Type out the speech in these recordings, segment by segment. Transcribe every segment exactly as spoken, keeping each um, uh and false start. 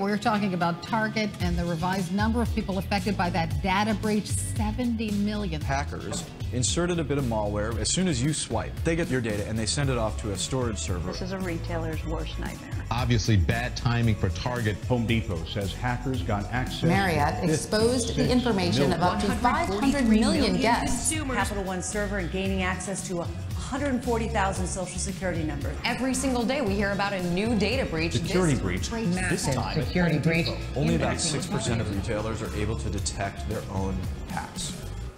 We're talking about Target and the revised number of people affected by that data breach, seventy million. Hackers inserted a bit of malware. As soon as you swipe, they get your data and they send it off to a storage server. This is a retailer's worst nightmare. Obviously bad timing for Target. Home Depot says hackers got access. Marriott exposed the information of up to five hundred million guests. Capital One server and gaining access to one hundred forty thousand social security numbers. Every single day we hear about a new data breach. Security breach. Massive This time security breach. Only about six percent of retailers are able to detect their own hacks.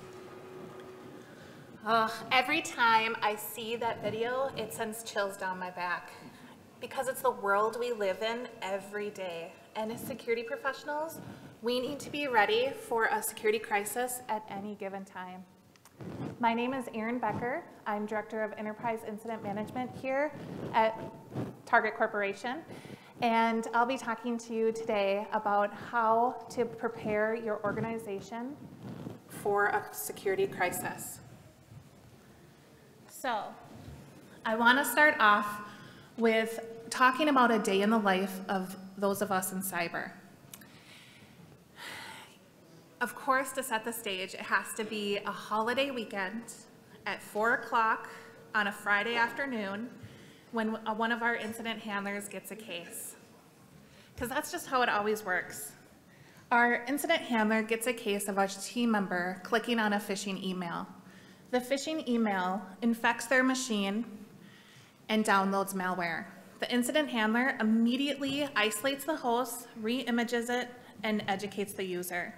Uh, every time I see that video, it sends chills down my back because it's the world we live in every day. And as security professionals, we need to be ready for a security crisis at any given time. My name is Erin Becker. I'm Director of Enterprise Incident Management here at Target Corporation. And I'll be talking to you today about how to prepare your organization for a security crisis. So, I want to start off with talking about a day in the life of those of us in cyber. Of course, to set the stage, it has to be a holiday weekend at four o'clock on a Friday afternoon when one of our incident handlers gets a case. Because that's just how it always works. Our incident handler gets a case of a team member clicking on a phishing email. The phishing email infects their machine and downloads malware. The incident handler immediately isolates the host, re-images it, and educates the user.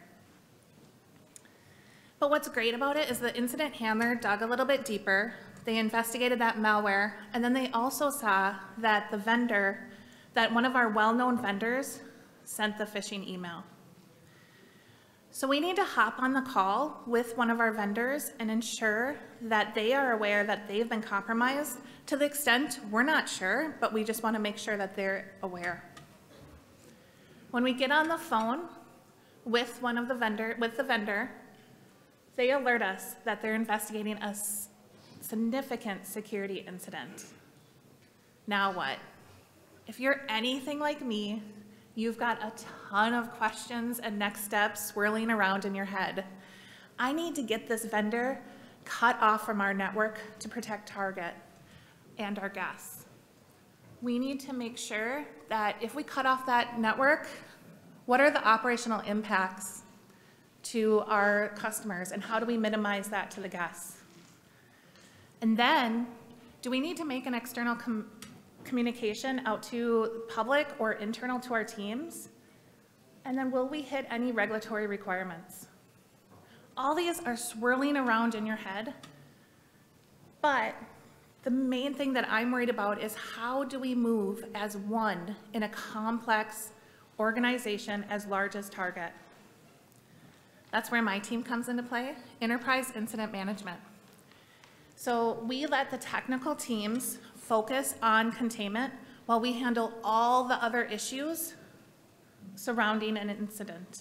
But what's great about it is the incident handler dug a little bit deeper. They investigated that malware, and then they also saw that the vendor, that one of our well-known vendors sent the phishing email. So we need to hop on the call with one of our vendors and ensure that they are aware that they've been compromised. To the extent we're not sure, but we just want to make sure that they're aware. When we get on the phone with one of the vendor, with the vendor, they alert us that they're investigating a significant security incident. Now what? If you're anything like me, you've got a ton of questions and next steps swirling around in your head. I need to get this vendor cut off from our network to protect Target and our guests. We need to make sure that if we cut off that network, what are the operational impacts to our customers and how do we minimize that to the guests? And then, do we need to make an external com communication out to public or internal to our teams? And then will we hit any regulatory requirements? All these are swirling around in your head, but the main thing that I'm worried about is how do we move as one in a complex organization as large as Target? That's where my team comes into play, Enterprise Incident Management. So we let the technical teams focus on containment while we handle all the other issues surrounding an incident.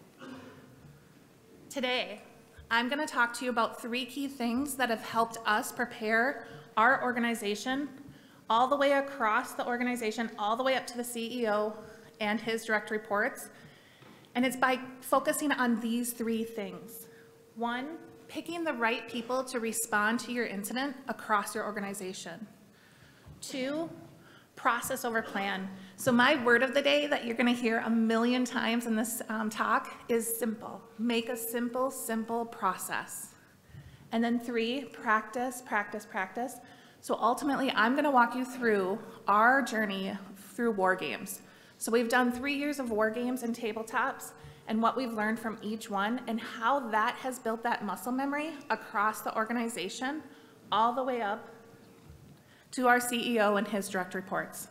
Today, I'm going to talk to you about three key things that have helped us prepare our organization all the way across the organization, all the way up to the C E O and his direct reports. And it's by focusing on these three things. One, picking the right people to respond to your incident across your organization. Two, process over plan. So my word of the day that you're gonna hear a million times in this um, talk is simple. Make a simple, simple process. And then three, practice, practice, practice. So ultimately, I'm gonna walk you through our journey through war games. So we've done three years of war games and tabletops and what we've learned from each one and how that has built that muscle memory across the organization all the way up to our C E O and his direct reports.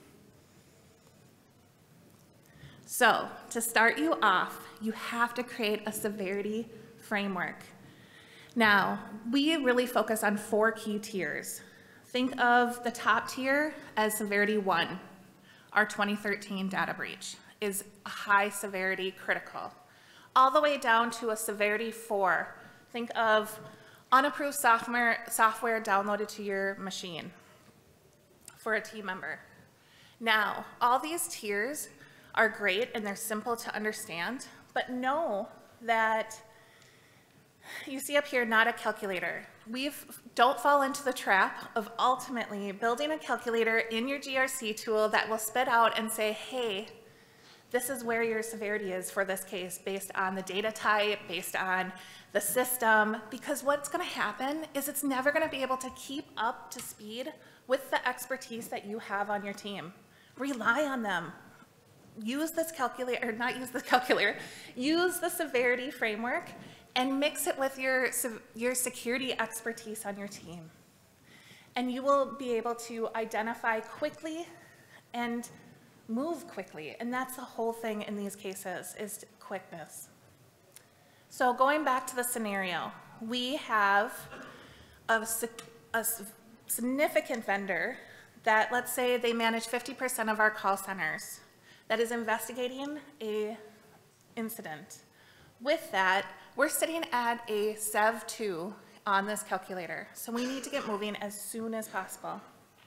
So to start you off, you have to create a severity framework. Now, we really focus on four key tiers. Think of the top tier as severity one. Our twenty thirteen data breach is a high severity critical. All the way down to a severity four. Think of unapproved software, software downloaded to your machine for a team member. Now, all these tiers are great and they're simple to understand, but know that you see up here, not a calculator. We don't fall into the trap of ultimately building a calculator in your G R C tool that will spit out and say, hey, this is where your severity is for this case based on the data type, based on the system, because what's gonna happen is it's never gonna be able to keep up to speed with the expertise that you have on your team. Rely on them. Use this calculator, or not use the calculator, use the severity framework and mix it with your, your security expertise on your team. And you will be able to identify quickly and move quickly. And that's the whole thing in these cases, is quickness. So going back to the scenario, we have a, a significant vendor that, let's say they manage fifty percent of our call centers, that is investigating a incident. With that, we're sitting at a S E V two on this calculator, so we need to get moving as soon as possible.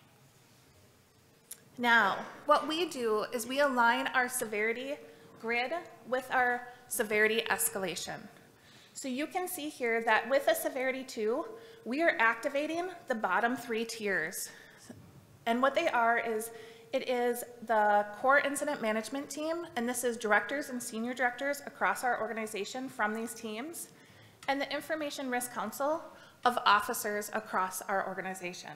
Now, what we do is we align our severity grid with our severity escalation. So you can see here that with a severity two, we are activating the bottom three tiers. And what they are is, it is the core incident management team, and this is directors and senior directors across our organization from these teams, and the information risk council of officers across our organization.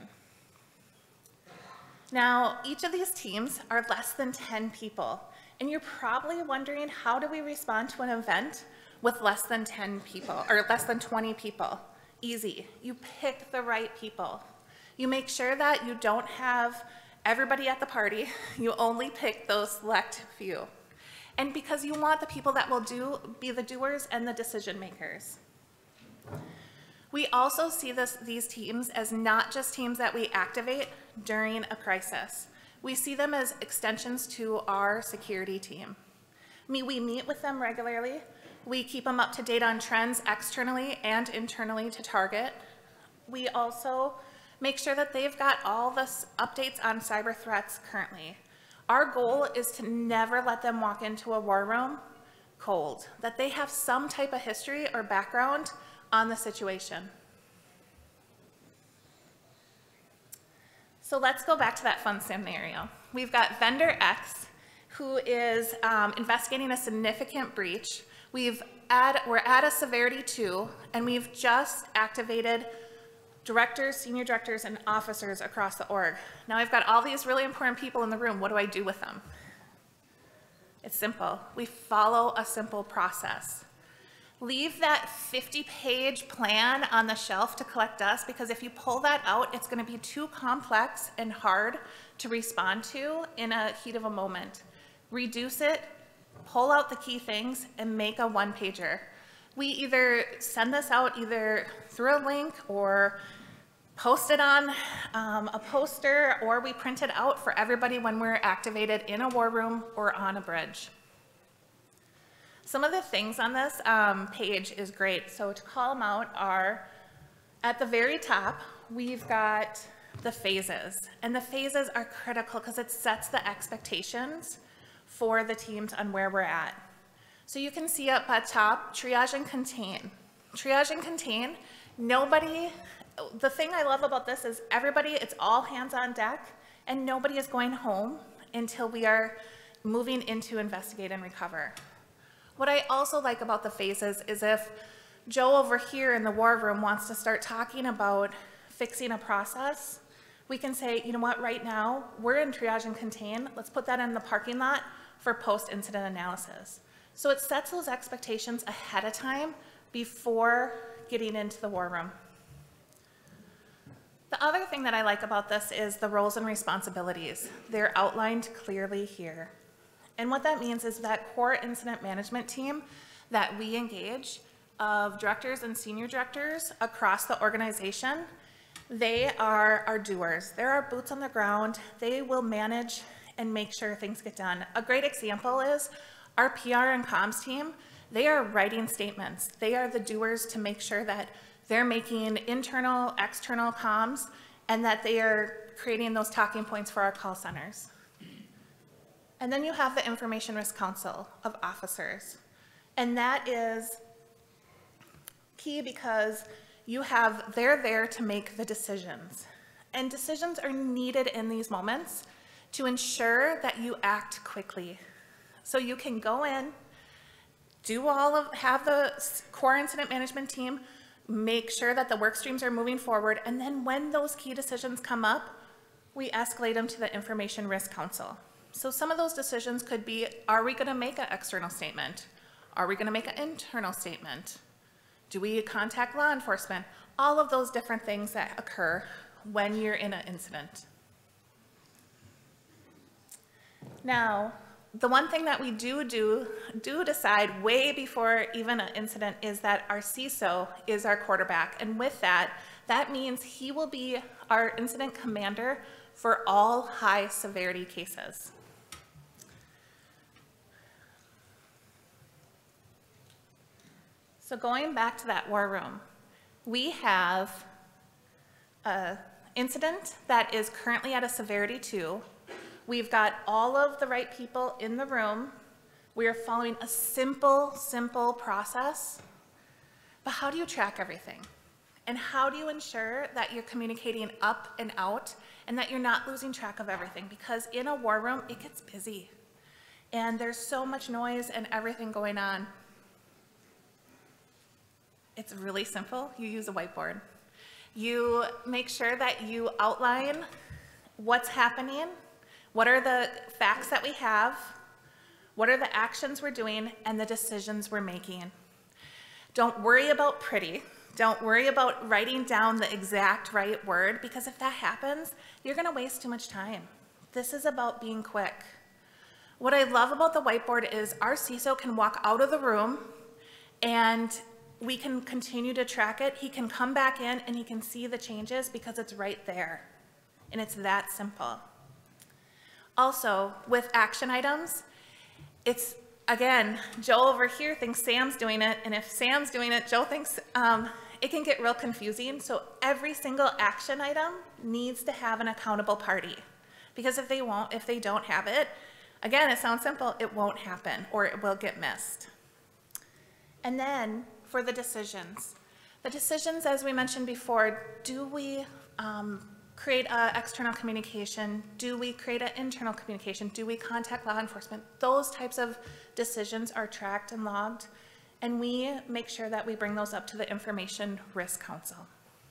Now, each of these teams are less than ten people, and you're probably wondering, how do we respond to an event with less than ten people, or less than twenty people? Easy. You pick the right people. You make sure that you don't have everybody at the party. You only pick those select few. And because you want the people that will do, be the doers and the decision makers. We also see this, these teams as not just teams that we activate during a crisis. We see them as extensions to our security team. I mean, we meet with them regularly. We keep them up to date on trends externally and internally to target. We also make sure that they've got all the updates on cyber threats currently. Our goal is to never let them walk into a war room cold, that they have some type of history or background on the situation. So let's go back to that fun scenario. We've got vendor X, who is um, investigating a significant breach. We've add, we're at a severity two, and we've just activated directors, senior directors, and officers across the org. Now I've got all these really important people in the room. What do I do with them? It's simple. We follow a simple process. Leave that fifty page plan on the shelf to collect dust, because if you pull that out, it's going to be too complex and hard to respond to in a heat of a moment. Reduce it, pull out the key things, and make a one pager. We either send this out either through a link or post it on um, a poster, or we print it out for everybody when we're activated in a war room or on a bridge. Some of the things on this um, page is great. So to call them out are, at the very top, we've got the phases. And the phases are critical because it sets the expectations for the teams on where we're at. So you can see up at top, triage and contain. Triage and contain, nobody, the thing I love about this is everybody, it's all hands on deck, and nobody is going home until we are moving into investigate and recover. What I also like about the phases is if Joe over here in the war room wants to start talking about fixing a process, we can say, you know what, right now, we're in triage and contain. Let's put that in the parking lot for post-incident analysis. So it sets those expectations ahead of time before getting into the war room. The other thing that I like about this is the roles and responsibilities. They're outlined clearly here. And what that means is that core incident management team that we engage of directors and senior directors across the organization, they are our doers. They're our boots on the ground. They will manage and make sure things get done. A great example is our P R and comms team. They are writing statements. They are the doers to make sure that they're making internal, external comms, and that they are creating those talking points for our call centers. And then you have the Information Risk Council of Officers. And that is key because you have, they're there to make the decisions. And decisions are needed in these moments to ensure that you act quickly. So you can go in, do all of, have the core incident management team make sure that the work streams are moving forward, and then when those key decisions come up, we escalate them to the Information Risk Council. So some of those decisions could be, are we gonna make an external statement? Are we gonna make an internal statement? Do we contact law enforcement? All of those different things that occur when you're in an incident. Now, the one thing that we do do, do decide way before even an incident is that our C I S O is our quarterback. And with that, that means he will be our incident commander for all high severity cases. So going back to that war room, we have an incident that is currently at a severity two. We've got all of the right people in the room. We are following a simple, simple process. But how do you track everything? And how do you ensure that you're communicating up and out and that you're not losing track of everything? Because in a war room, it gets busy. And there's so much noise and everything going on. It's really simple. You use a whiteboard. You make sure that you outline what's happening. What are the facts that we have? What are the actions we're doing and the decisions we're making? Don't worry about pretty. Don't worry about writing down the exact right word, because if that happens, you're gonna waste too much time. This is about being quick. What I love about the whiteboard is our C I S O can walk out of the room and we can continue to track it. He can come back in and he can see the changes because it's right there. And it's that simple. Also, with action items, it's, again, Joe over here thinks Sam's doing it, and if Sam's doing it, Joe thinks um, it can get real confusing. So every single action item needs to have an accountable party, because if they won't, if they don't have it, again, it sounds simple, it won't happen, or it will get missed. And then for the decisions, the decisions, as we mentioned before, do we um, create an external communication? Do we create an internal communication? Do we contact law enforcement? Those types of decisions are tracked and logged, and we make sure that we bring those up to the Information Risk Council.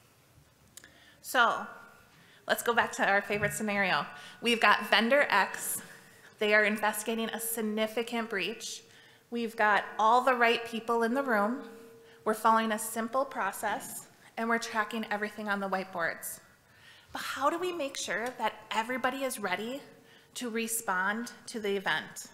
So let's go back to our favorite scenario. We've got vendor X. They are investigating a significant breach. We've got all the right people in the room. We're following a simple process, and we're tracking everything on the whiteboards. But how do we make sure that everybody is ready to respond to the event?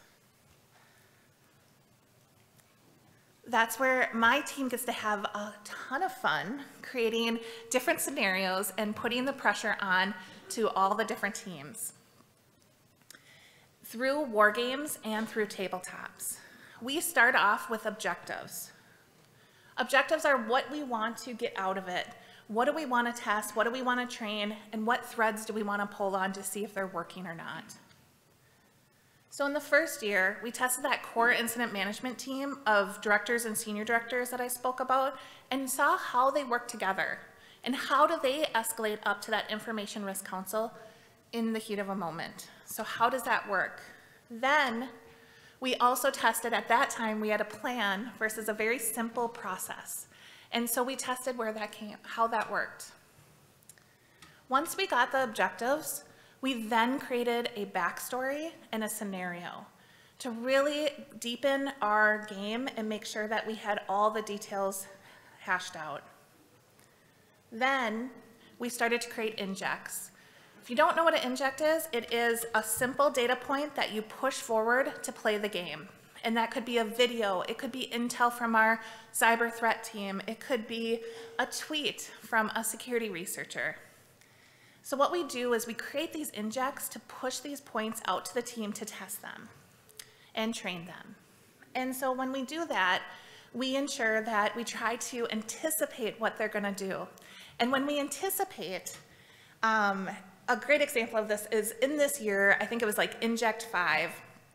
That's where my team gets to have a ton of fun creating different scenarios and putting the pressure on to all the different teams. Through war games and through tabletops, we start off with objectives. Objectives are what we want to get out of it. What do we want to test? What do we want to train? And what threads do we want to pull on to see if they're working or not? So in the first year, we tested that core incident management team of directors and senior directors that I spoke about and saw how they work together and how do they escalate up to that Information Risk Council in the heat of a moment. So how does that work? Then we also tested, at that time, we had a plan versus a very simple process. And so we tested where that came, how that worked. Once we got the objectives, we then created a backstory and a scenario to really deepen our game and make sure that we had all the details hashed out. Then we started to create injects. If you don't know what an inject is, it is a simple data point that you push forward to play the game. And that could be a video, it could be intel from our cyber threat team, it could be a tweet from a security researcher. So what we do is we create these injects to push these points out to the team to test them and train them. And so when we do that, we ensure that we try to anticipate what they're gonna do. And when we anticipate, um, a great example of this is in this year, I think it was like Inject five,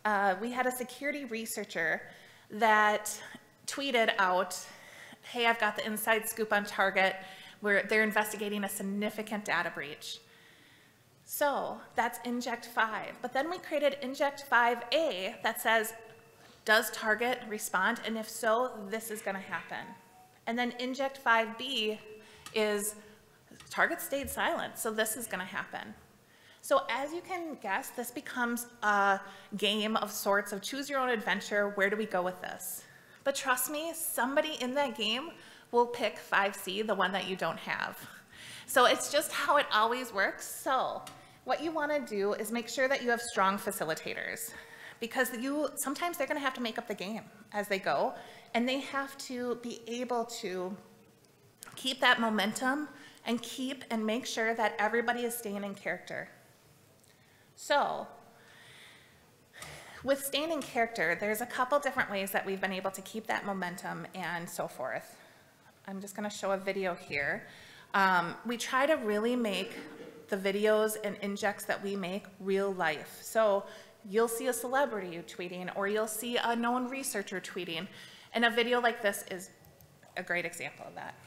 uh, we had a security researcher that tweeted out, hey, I've got the inside scoop on Target, where they're investigating a significant data breach. So that's Inject five. But then we created Inject five A that says, does Target respond? And if so, this is gonna happen. And then Inject five B is, Target stayed silent, so this is gonna happen. So as you can guess, this becomes a game of sorts of choose your own adventure. Where do we go with this? But trust me, somebody in that game will pick five C, the one that you don't have. So it's just how it always works. So what you want to do is make sure that you have strong facilitators, because you sometimes they're going to have to make up the game as they go, and they have to be able to keep that momentum and keep and make sure that everybody is staying in character. So with staying in character, there's a couple different ways that we've been able to keep that momentum and so forth. I'm just going to show a video here. Um, we try to really make the videos and injects that we make real life. So you'll see a celebrity tweeting, or you'll see a known researcher tweeting, and a video like this is a great example of that.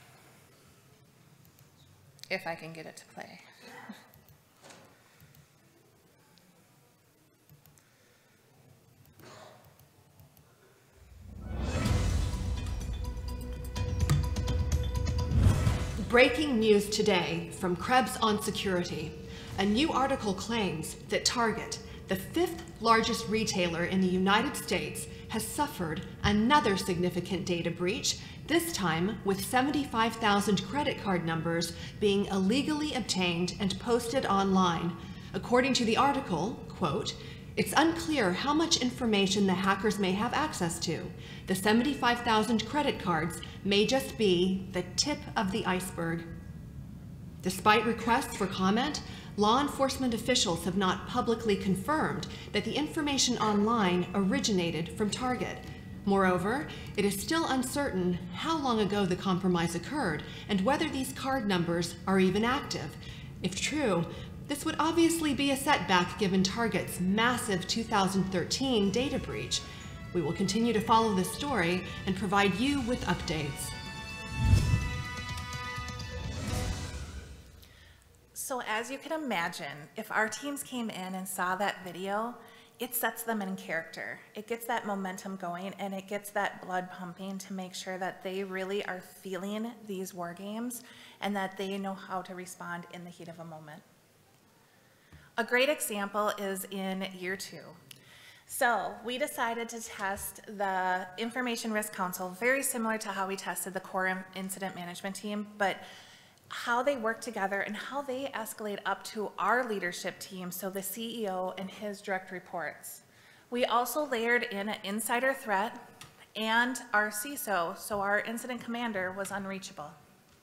If I can get it to play. Breaking news today from Krebs on Security. A new article claims that Target, the fifth largest retailer in the United States, has suffered another significant data breach, this time with seventy-five thousand credit card numbers being illegally obtained and posted online. According to the article, quote, "It's unclear how much information the hackers may have access to. The seventy-five thousand credit cards may just be the tip of the iceberg." Despite requests for comment, law enforcement officials have not publicly confirmed that the information online originated from Target. Moreover, it is still uncertain how long ago the compromise occurred and whether these card numbers are even active. If true, this would obviously be a setback given Target's massive two thousand thirteen data breach. We will continue to follow this story and provide you with updates. So as you can imagine, if our teams came in and saw that video, it sets them in character. It gets that momentum going, and it gets that blood pumping to make sure that they really are feeling these war games and that they know how to respond in the heat of a moment. A great example is in year two. So we decided to test the Information Risk Council, very similar to how we tested the core incident management team, but how they work together and how they escalate up to our leadership team, so the C E O and his direct reports. We also layered in an insider threat and our C I S O, so our incident commander was unreachable.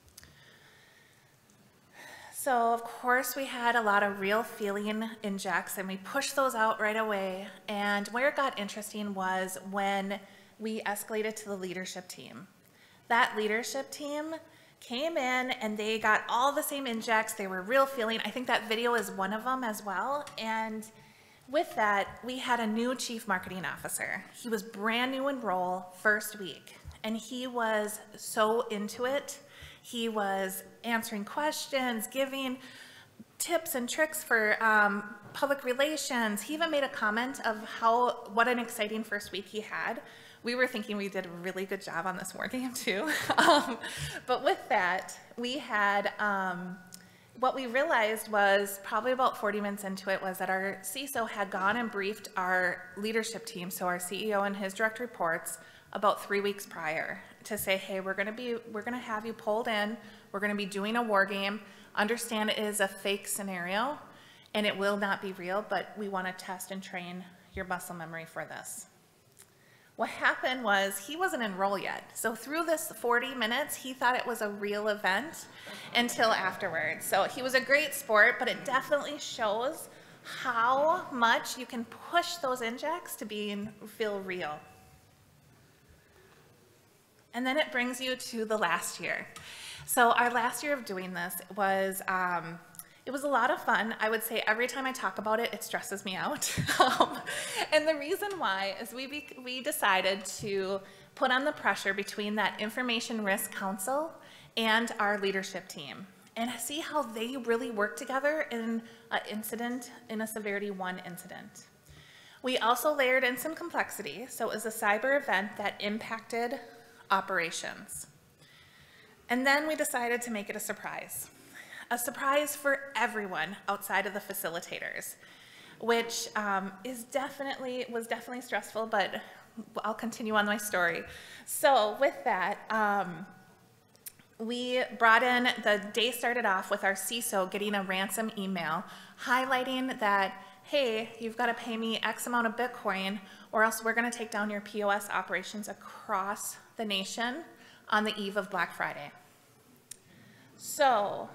So of course we had a lot of real feeling injects, and we pushed those out right away. And where it got interesting was when we escalated to the leadership team. That leadership team came in and they got all the same injects. They were real feeling. I think that video is one of them as well. And with that, we had a new chief marketing officer. He was brand new in role first week, and he was so into it. He was answering questions, giving tips and tricks for um, public relations. He even made a comment of how, what an exciting first week he had. We were thinking we did a really good job on this war game too. um, but with that, we had, um, what we realized was probably about forty minutes into it was that our C I S O had gone and briefed our leadership team, so our C E O and his direct reports, about three weeks prior to say, hey, we're gonna be, we're gonna have you pulled in, we're gonna be doing a war game, understand it is a fake scenario and it will not be real, but we wanna test and train your muscle memory for this. What happened was he wasn't in role yet. So through this forty minutes, he thought it was a real event until afterwards. So he was a great sport, but it definitely shows how much you can push those injects to be feel real. And then it brings you to the last year. So our last year of doing this was, um, It was a lot of fun. I would say every time I talk about it, it stresses me out. um, and the reason why is we, be, we decided to put on the pressure between that Information Risk Council and our leadership team and see how they really work together in an incident, in a severity one incident. We also layered in some complexity. So it was a cyber event that impacted operations. And then we decided to make it a surprise. A surprise for everyone outside of the facilitators, which um, is definitely, was definitely stressful, but I'll continue on my story. So with that, um, we brought in, the day started off with our C I S O getting a ransom email highlighting that, hey, you've got to pay me X amount of Bitcoin or else we're going to take down your P O S operations across the nation on the eve of Black Friday. So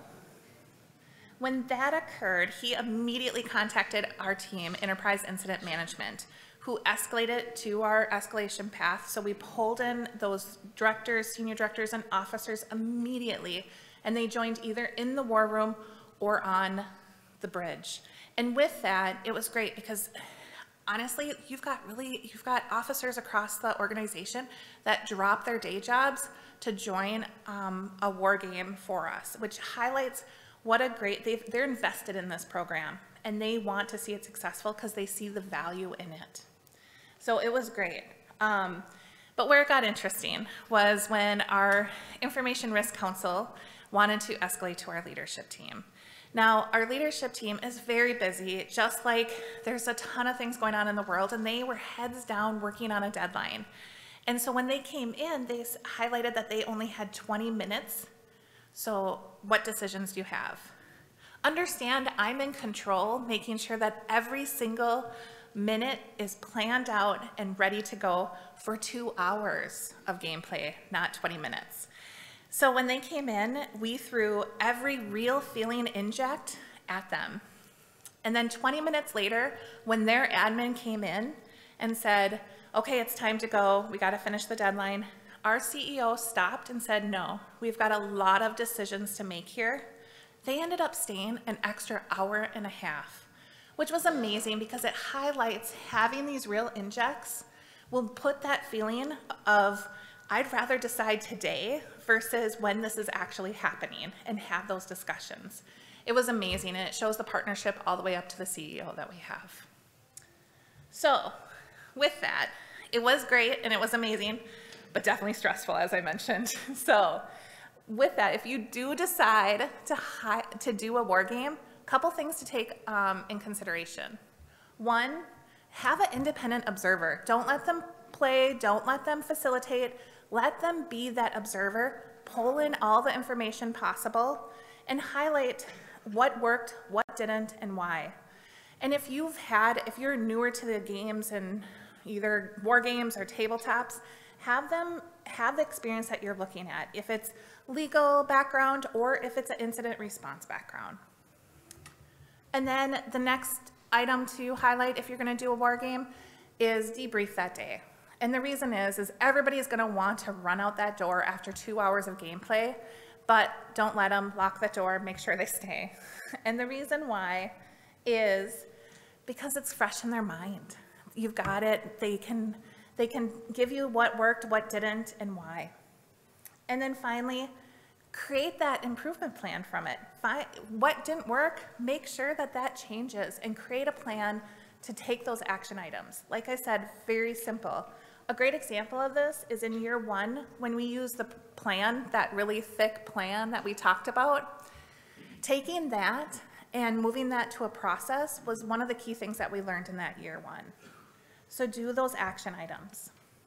when that occurred, he immediately contacted our team, Enterprise Incident Management, who escalated to our escalation path. So we pulled in those directors, senior directors, and officers immediately, and they joined either in the war room or on the bridge. And with that, it was great because honestly, you've got really, you've got officers across the organization that drop their day jobs to join um, a war game for us, which highlights what a great, they've, they're invested in this program and they want to see it successful because they see the value in it. So it was great. Um, but where it got interesting was when our Information Risk Council wanted to escalate to our leadership team. Now, our leadership team is very busy, just like there's a ton of things going on in the world, and they were heads down working on a deadline. And so when they came in, they highlighted that they only had twenty minutes. So what decisions do you have? Understand I'm in control, making sure that every single minute is planned out and ready to go for two hours of gameplay, not twenty minutes. So when they came in, we threw every real feeling inject at them. And then twenty minutes later, when their admin came in and said, okay, it's time to go, we gotta finish the deadline, our C E O stopped and said, no, we've got a lot of decisions to make here. They ended up staying an extra hour and a half, which was amazing because it highlights having these real injects will put that feeling of, I'd rather decide today versus when this is actually happening and have those discussions. It was amazing, and it shows the partnership all the way up to the C E O that we have. So with that, it was great and it was amazing, but definitely stressful, as I mentioned. So with that, if you do decide to, hi to do a war game, a couple things to take um, in consideration. One, have an independent observer. Don't let them play, don't let them facilitate, let them be that observer, pull in all the information possible, and highlight what worked, what didn't, and why. And if you've had, if you're newer to the games and either war games or tabletops, have them have the experience that you're looking at, if it's legal background or if it's an incident response background. And then the next item to highlight if you're gonna do a war game is debrief that day. And the reason is, is everybody's gonna want to run out that door after two hours of gameplay, but don't let them lock the door, make sure they stay. And the reason why is because it's fresh in their mind. You've got it, they can, they can give you what worked, what didn't, and why. And then finally, create that improvement plan from it. Find what didn't work, make sure that that changes, and create a plan to take those action items. Like I said, very simple. A great example of this is in year one, when we use the plan, that really thick plan that we talked about, taking that and moving that to a process was one of the key things that we learned in that year one. So do those action items.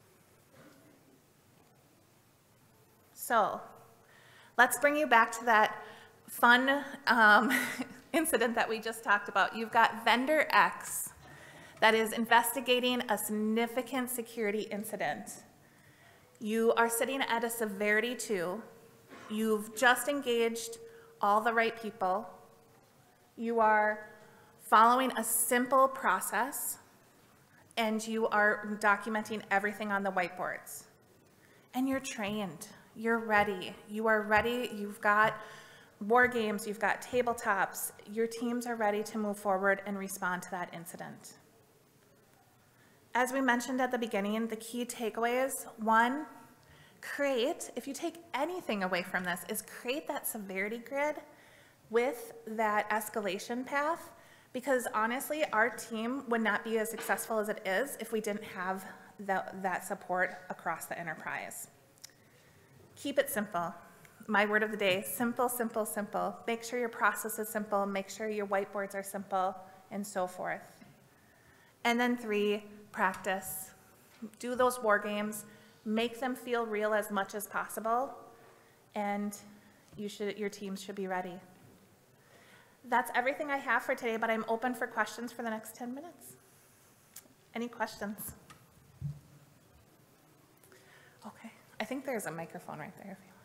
So let's bring you back to that fun um, incident that we just talked about. You've got vendor X that is investigating a significant security incident. You are sitting at a severity two. You've just engaged all the right people. You are following a simple process, and you are documenting everything on the whiteboards. And you're trained, you're ready. You are ready, you've got war games, you've got tabletops, your teams are ready to move forward and respond to that incident. As we mentioned at the beginning, the key takeaways, one, create, if you take anything away from this, is create that severity grid with that escalation path, because honestly, our team would not be as successful as it is if we didn't have the, that support across the enterprise. Keep it simple. My word of the day, simple, simple, simple. Make sure your process is simple, make sure your whiteboards are simple, and so forth. And then three, practice. Do those war games, make them feel real as much as possible, and you should, your teams should be ready. That's everything I have for today, but I'm open for questions for the next ten minutes. Any questions? Okay, I think there's a microphone right there if you want.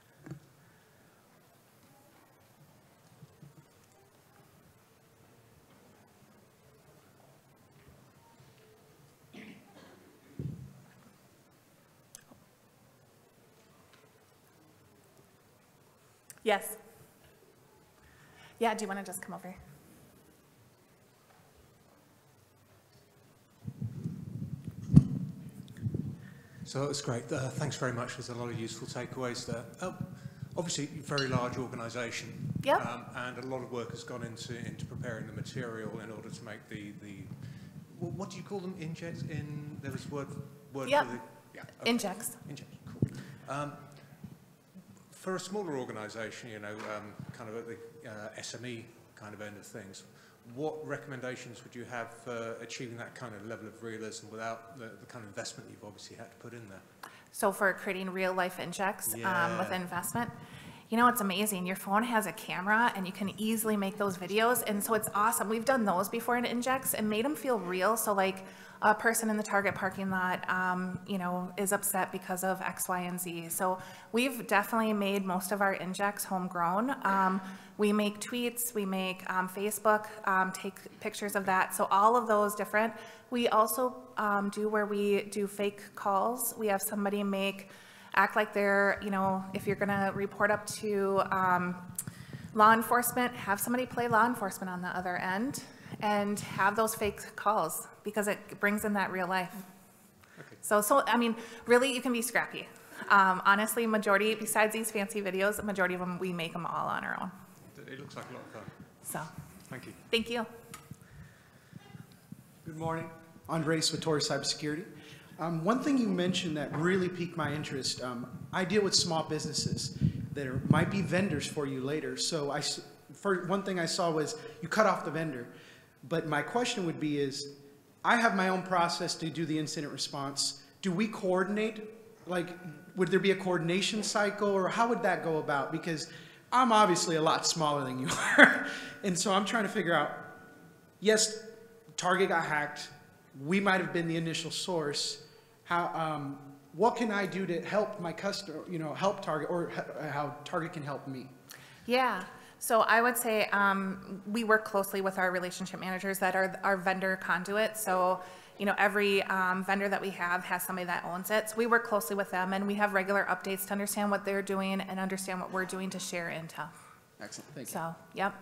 Yes. Yeah, do you want to just come over here? So that was great. Uh, thanks very much. There's a lot of useful takeaways there. Uh, obviously, very large organisation. Yep. Um, and a lot of work has gone into into preparing the material in order to make the the well, what do you call them? Injects in. There was word word Yep. for the yeah. Okay. Injects. Injects. Cool. Um, For a smaller organisation, you know, um, kind of at the uh, S M E kind of end of things, what recommendations would you have for achieving that kind of level of realism without the, the kind of investment you've obviously had to put in there? So for creating real life injects Yeah. um, with investment, you know, it's amazing. Your phone has a camera and you can easily make those videos. And so it's awesome. We've done those before in injects and made them feel real. So like a person in the Target parking lot, um, you know, is upset because of X, Y, and Z. So we've definitely made most of our injects homegrown. Um, we make tweets, we make um, Facebook, um, take pictures of that. So all of those different. We also um, do where we do fake calls. We have somebody make, act like they're, you know, if you're gonna report up to um, law enforcement, have somebody play law enforcement on the other end and have those fake calls because it brings in that real life. Okay. So, so I mean, really, you can be scrappy. Um, honestly, majority, besides these fancy videos, the majority of them, we make them all on our own. It looks like a lot of fun. So, thank you. Thank you. Good morning. Andres with Torres Cybersecurity. Um, one thing you mentioned that really piqued my interest, um, I deal with small businesses that are, might be vendors for you later. So I, for one thing I saw was you cut off the vendor. But my question would be is, I have my own process to do the incident response. Do we coordinate? Like, would there be a coordination cycle or how would that go about? Because I'm obviously a lot smaller than you are. And so I'm trying to figure out, yes, Target got hacked. We might have been the initial source. How, um, what can I do to help my customer, you know, help Target or how Target can help me? Yeah. So I would say um, we work closely with our relationship managers that are our vendor conduit. So, you know, every um, vendor that we have has somebody that owns it. So we work closely with them and we have regular updates to understand what they're doing and understand what we're doing to share intel. Excellent, thank you. So, yep.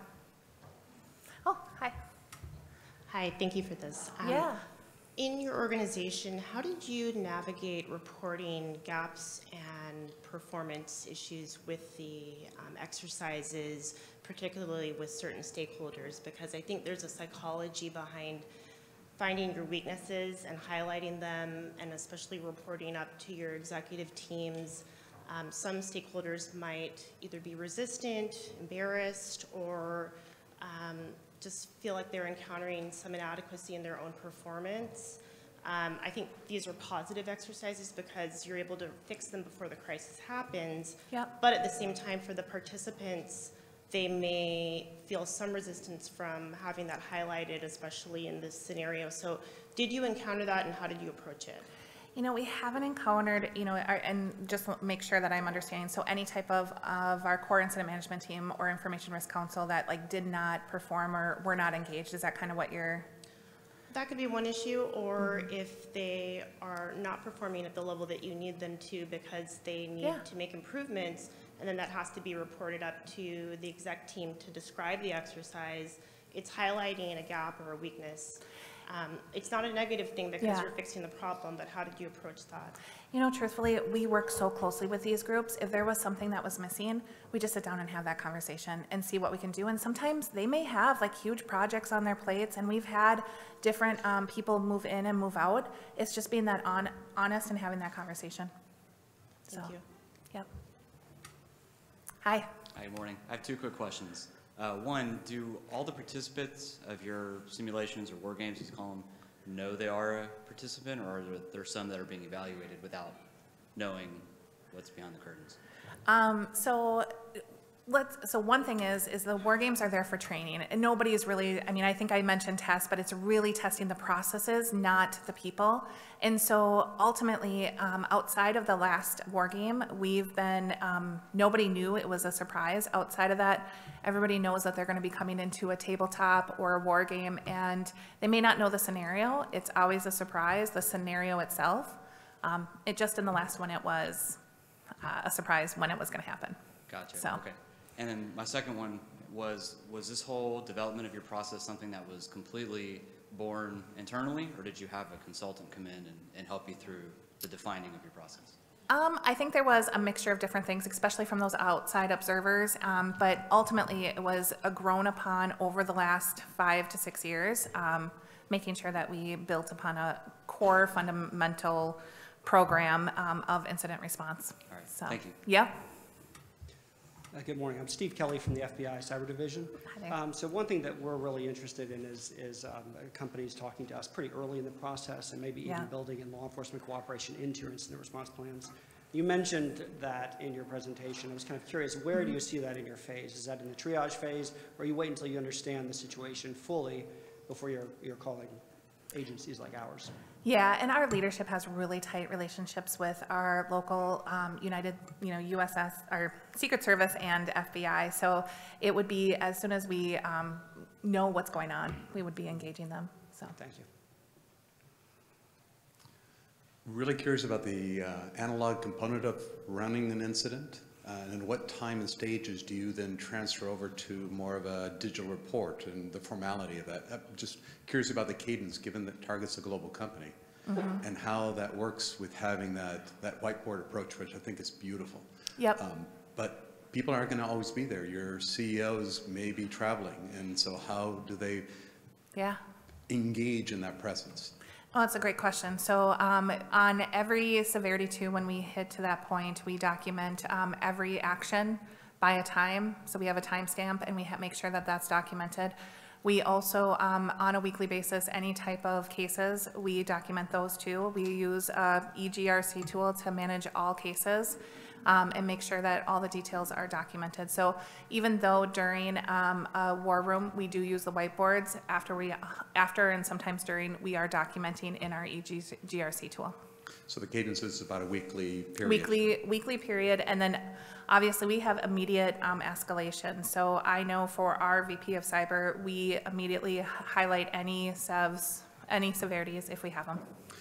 Oh, hi. Hi, thank you for this. Um, yeah. In your organization, how did you navigate reporting gaps and performance issues with the um, exercises, particularly with certain stakeholders? Because I think there's a psychology behind finding your weaknesses and highlighting them, and especially reporting up to your executive teams. Um, some stakeholders might either be resistant, embarrassed, or um, just feel like they're encountering some inadequacy in their own performance. Um, I think these are positive exercises because you're able to fix them before the crisis happens. Yep. But at the same time, for the participants, they may feel some resistance from having that highlighted, especially in this scenario. So did you encounter that and how did you approach it? You know, we haven't encountered, you know, our, and just make sure that I'm understanding. So any type of, of our core incident management team or information risk council that like did not perform or were not engaged, is that kind of what you're? That could be one issue, or mm-hmm. if they are not performing at the level that you need them to because they need yeah. to make improvements, and then that has to be reported up to the exec team to describe the exercise, it's highlighting a gap or a weakness. Um, it's not a negative thing because Yeah. you're fixing the problem, but how did you approach that? You know, truthfully, we work so closely with these groups. If there was something that was missing, we just sit down and have that conversation and see what we can do. And sometimes they may have like huge projects on their plates, and we've had different um, people move in and move out. It's just being that on, honest and having that conversation. Thank so, you. Yep. Hi. Hi, good morning. I have two quick questions. Uh, one, do all the participants of your simulations or war games, as you call them, know they are a participant, or are there, there some that are being evaluated without knowing what's behind the curtains? Um, so let's, so one thing is, is the war games are there for training, and nobody is really, I mean, I think I mentioned tests, but it's really testing the processes, not the people. And so ultimately, um, outside of the last war game, we've been, um, nobody knew it was a surprise. Outside of that, everybody knows that they're going to be coming into a tabletop or a war game, and they may not know the scenario. It's always a surprise, the scenario itself. Um, it just in the last one, it was uh, a surprise when it was going to happen. Gotcha. So. Okay. And then my second one was, was this whole development of your process something that was completely born internally, or did you have a consultant come in and, and help you through the defining of your process? Um, I think there was a mixture of different things, especially from those outside observers, um, but ultimately it was a grown upon over the last five to six years, um, making sure that we built upon a core fundamental program um, of incident response. All right, so, thank you. Yep. Uh, good morning. I'm Steve Kelly from the F B I Cyber Division. Hi there. Um, so one thing that we're really interested in is, is um, companies talking to us pretty early in the process, and maybe even Yeah. building in law enforcement cooperation into your incident response plans. You mentioned that in your presentation. I was kind of curious, where Mm-hmm. do you see that in your phase? Is that in the triage phase, or you wait until you understand the situation fully before you're, you're calling agencies like ours? Yeah, and our leadership has really tight relationships with our local um, United, you know, U S S, our Secret Service and F B I. So it would be as soon as we um, know what's going on, we would be engaging them. So thank you. Really curious about the uh, analog component of running an incident, uh, and what time and stages do you then transfer over to more of a digital report and the formality of that? I'm just curious about the cadence, given that Target's a global company, mm-hmm. and how that works with having that, that whiteboard approach, which I think is beautiful. Yep. Um, but people aren't going to always be there. Your C E Os may be traveling, and so how do they yeah. engage in that presence? Oh, that's a great question. So um, on every severity two, when we hit to that point, we document um, every action by a time. So we have a timestamp, and we ha make sure that that's documented. We also, um, on a weekly basis, any type of cases, we document those too. We use a E G R C tool to manage all cases. Um, and make sure that all the details are documented. So even though during um, a war room we do use the whiteboards, after we, after and sometimes during, we are documenting in our E G R C tool. So the cadence is about a weekly period? Weekly, weekly period, and then obviously we have immediate um, escalation. So I know for our V P of Cyber, we immediately highlight any sevs, any severities if we have them.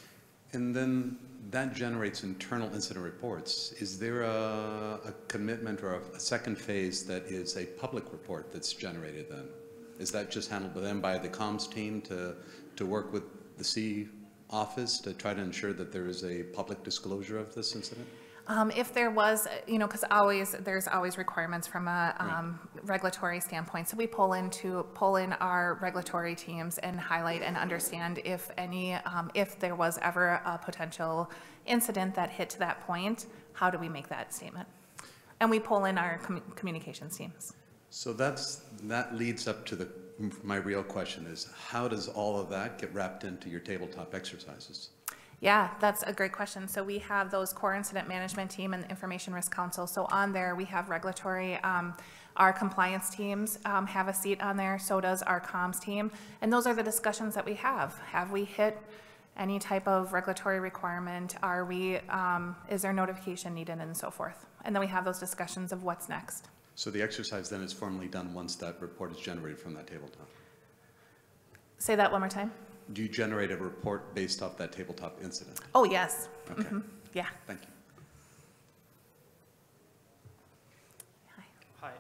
And then that generates internal incident reports. Is there a, a commitment or a, a second phase that is a public report that's generated then? Is that just handled then by the comms team to, to work with the C office to try to ensure that there is a public disclosure of this incident? Um, if there was, you know, because always there's always requirements from a um, right. regulatory standpoint. So we pull into pull in our regulatory teams and highlight and understand if any, um, if there was ever a potential incident that hit to that point, how do we make that statement? And we pull in our com communications teams. So that's that leads up to the my real question is, how does all of that get wrapped into your tabletop exercises? Yeah, that's a great question. So we have those core incident management team and the information risk council. So on there we have regulatory, um, our compliance teams um, have a seat on there, so does our comms team. And those are the discussions that we have. Have we hit any type of regulatory requirement? Are we, um, is there notification needed, and so forth? And then we have those discussions of what's next. So the exercise then is formally done once that report is generated from that tabletop? Say that one more time. Do you generate a report based off that tabletop incident? Oh, yes. Okay. Mm-hmm. Yeah. Thank you.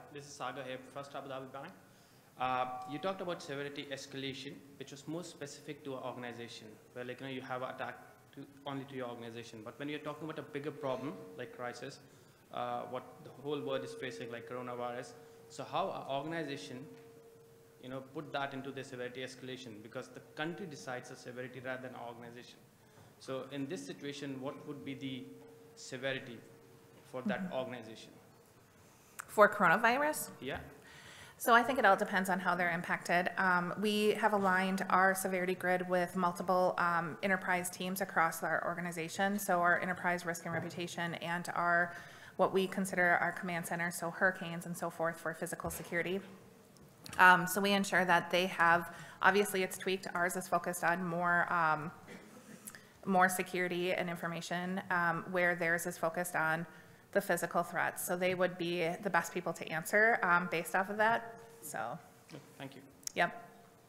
this is Sagar here, First Abu Dhabi Bank. Uh, you talked about severity escalation, which was more specific to an organization, where like, you know, you have an attack to, only to your organization. But when you're talking about a bigger problem, like crisis, uh, what the whole world is facing, like coronavirus, so how an organization, you know, put that into the severity escalation, because the country decides the severity rather than an organization. So in this situation, what would be the severity for that mm-hmm. organization? For coronavirus? Yeah. So I think it all depends on how they're impacted. Um, we have aligned our severity grid with multiple um, enterprise teams across our organization. So our enterprise risk and reputation and our, what we consider our command center, so hurricanes and so forth for physical security. Um, so we ensure that they have, obviously it's tweaked, ours is focused on more, um, more security and information, um, where theirs is focused on the physical threats. So they would be the best people to answer um, based off of that. So. Thank you. Yep.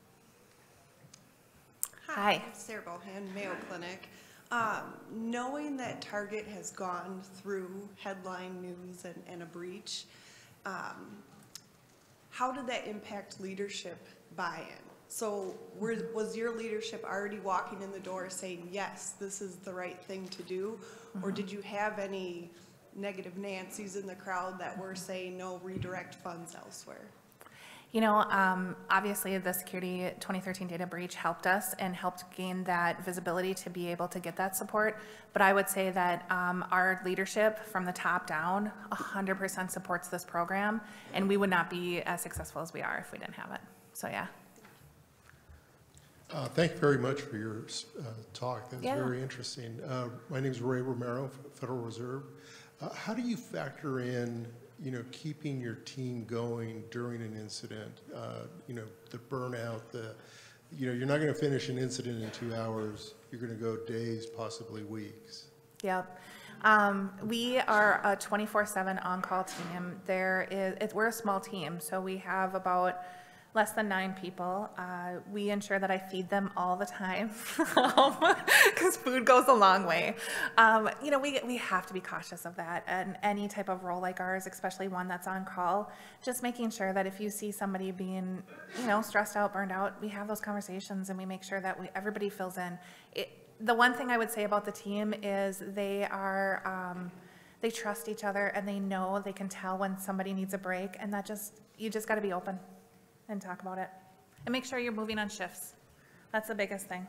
Hi. Hi. I'm Sarah Bohan, Mayo Clinic. Um, knowing that Target has gone through headline news and, and a breach, um, how did that impact leadership buy-in? So were, was your leadership already walking in the door saying, yes, this is the right thing to do? Mm-hmm. Or did you have any negative Nancy's in the crowd that were saying, no, redirect funds elsewhere? You know, um, obviously the security twenty thirteen data breach helped us and helped gain that visibility to be able to get that support. But I would say that um, our leadership from the top down one hundred percent supports this program, and we would not be as successful as we are if we didn't have it. So yeah. Uh, thank you very much for your uh, talk. That was yeah. very interesting. Uh, my name is Ray Romero, Federal Reserve. Uh, how do you factor in, you know, keeping your team going during an incident? Uh, you know, the burnout, the, you know, you're not going to finish an incident in two hours. You're going to go days, possibly weeks. Yep. Um, we are a twenty-four seven on-call team. There is, it, we're a small team, so we have about less than nine people. Uh, we ensure that I feed them all the time because food goes a long way. Um, you know, we, we have to be cautious of that, and any type of role like ours, especially one that's on call, just making sure that if you see somebody being, you know, stressed out, burned out, we have those conversations and we make sure that we, everybody fills in. It, the one thing I would say about the team is they are, um, they trust each other and they know, they can tell when somebody needs a break, and that just, you just got to be open and talk about it. And make sure you're moving on shifts. That's the biggest thing.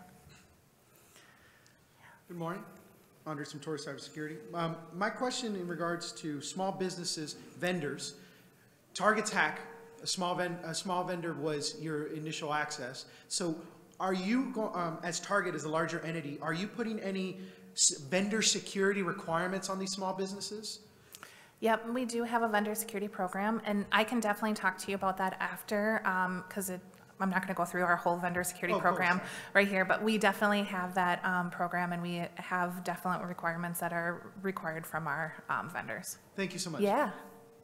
Good morning. Andres from Torres Cybersecurity. Um, my question in regards to small businesses, vendors, Target's hack, a small, ven a small vendor was your initial access. So are you, go um, as Target, as a larger entity, are you putting any s vendor security requirements on these small businesses? Yep, we do have a vendor security program, and I can definitely talk to you about that after, because um, I'm not going to go through our whole vendor security oh, program course. right here, but we definitely have that um, program, and we have definite requirements that are required from our um, vendors. Thank you so much. Yeah.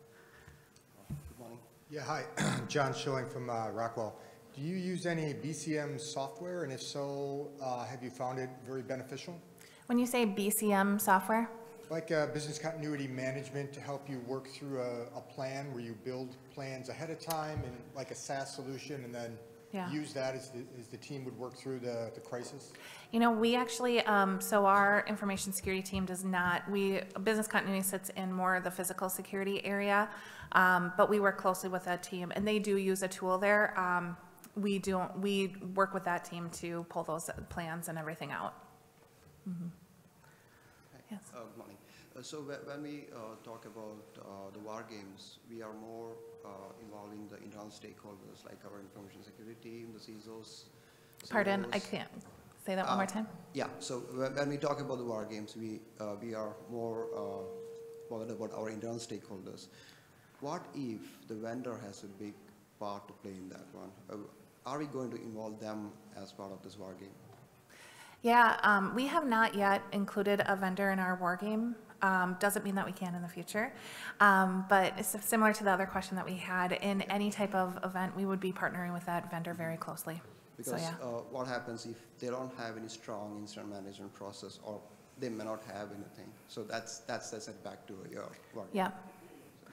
Good morning. Yeah, hi. John Schilling from uh, Rockwell. Do you use any B C M software, and if so, uh, have you found it very beneficial? When you say B C M software? Like uh, business continuity management to help you work through a, a plan where you build plans ahead of time and like a SaaS solution, and then yeah. use that as the, as the team would work through the, the crisis? You know, we actually, um, so our information security team does not, we, business continuity sits in more of the physical security area, um, but we work closely with that team, and they do use a tool there. Um, we don't, we work with that team to pull those plans and everything out. Mm-hmm. Yes. Uh, good morning. Uh, so when we uh, talk about uh, the war games, we are more uh, involving the internal stakeholders like our information security team, the C I S Os. Pardon, I can't. Say that one uh, more time. Yeah, so when we talk about the war games, we, uh, we are more uh, bothered about our internal stakeholders. What if the vendor has a big part to play in that one? Uh, are we going to involve them as part of this war game? Yeah, um, we have not yet included a vendor in our war game. Um, doesn't mean that we can in the future. Um, but it's similar to the other question that we had. In any type of event, we would be partnering with that vendor very closely. Because so, yeah. uh, what happens if they don't have any strong incident management process, or they may not have anything? So that's that's the setback to your work. Yeah.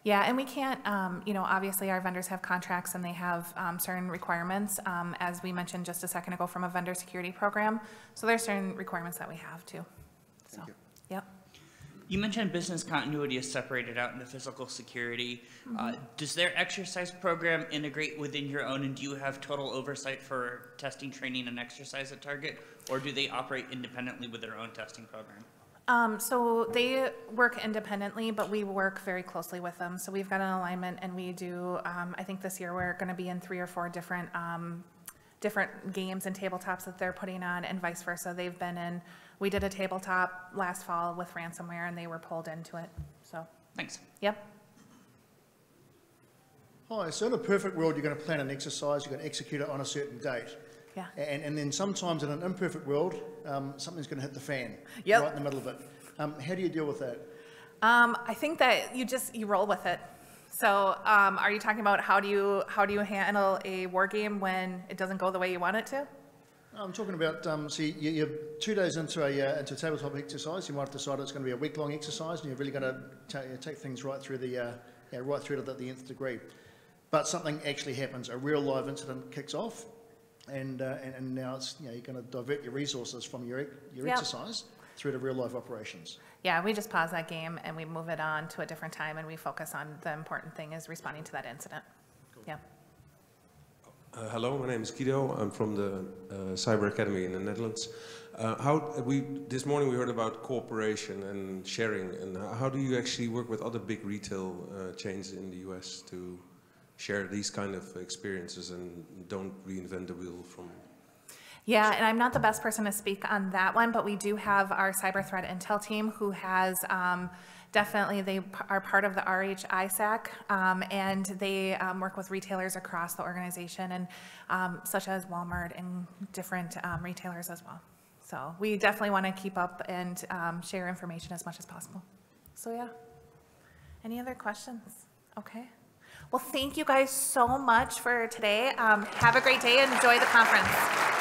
Yeah, and we can't, um, you know, obviously our vendors have contracts and they have um, certain requirements, um, as we mentioned just a second ago from a vendor security program. So there's certain requirements that we have too. So, Thank you. Yep. You mentioned business continuity is separated out into physical security. Mm-hmm. Uh, does their exercise program integrate within your own, and do you have total oversight for testing, training, and exercise at Target, or do they operate independently with their own testing program? Um, so they work independently, but we work very closely with them. So we've got an alignment, and we do, um, I think this year we're going to be in three or four different um, different games and tabletops that they're putting on, and vice versa. They've been in, we did a tabletop last fall with ransomware, and they were pulled into it. So thanks. Yep. Hi, so in a perfect world, you're going to plan an exercise, you're going to execute it on a certain date. Yeah. And, and then sometimes in an imperfect world, um, something's going to hit the fan Yep. right in the middle of it. Um, how do you deal with that? Um, I think that you just, you roll with it. So um, are you talking about how do you, how do you handle a war game when it doesn't go the way you want it to? I'm talking about, um, see, you, you're two days into a, uh, into a tabletop exercise. You might have decided it's going to be a week-long exercise, and you're really going to ta take things right through the, uh, yeah, right through to the, the nth degree. But something actually happens. A real live incident kicks off, and uh, and, and now it's, you know, you're going to divert your resources from your your Yep. exercise through to real life operations. Yeah, we just pause that game and we move it on to a different time, and we focus on the important thing is responding to that incident. Yeah. Uh, hello, my name is Guido. I'm from the uh, Cyber Academy in the Netherlands. Uh, how we this morning we heard about cooperation and sharing, and how do you actually work with other big retail uh, chains in the U S to share these kind of experiences and don't reinvent the wheel from? Yeah, and I'm not the best person to speak on that one, but we do have our cyber threat intel team who has um, definitely, they p- are part of the R H I S A C, um, and they um, work with retailers across the organization, and um, such as Walmart and different um, retailers as well. So we definitely want to keep up and um, share information as much as possible. So yeah. Any other questions? Okay. Well, thank you guys so much for today. Um, have a great day and enjoy the conference.